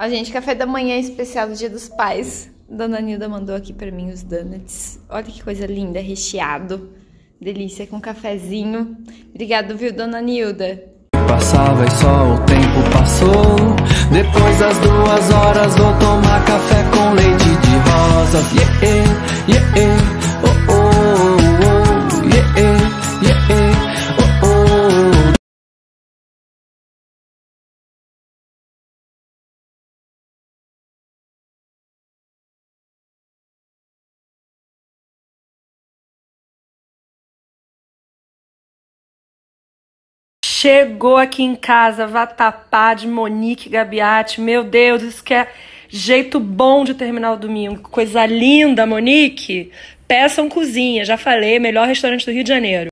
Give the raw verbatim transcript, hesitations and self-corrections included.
Ó, gente, café da manhã especial do Dia dos Pais. Dona Nilda mandou aqui pra mim os donuts. Olha que coisa linda, recheado. Delícia, com cafezinho. Obrigado, viu, Dona Nilda? Passava e só o tempo passou. Depois das duas horas vou tomar café com leite de rosa. Yeah, yeah, yeah, oh, oh, oh, yeah, yeah, oh, oh. Chegou aqui em casa, vatapá de Monique Gabiati. Meu Deus, isso que é jeito bom de terminar o domingo. Coisa linda, Monique. Peçam cozinha, já falei, melhor restaurante do Rio de Janeiro.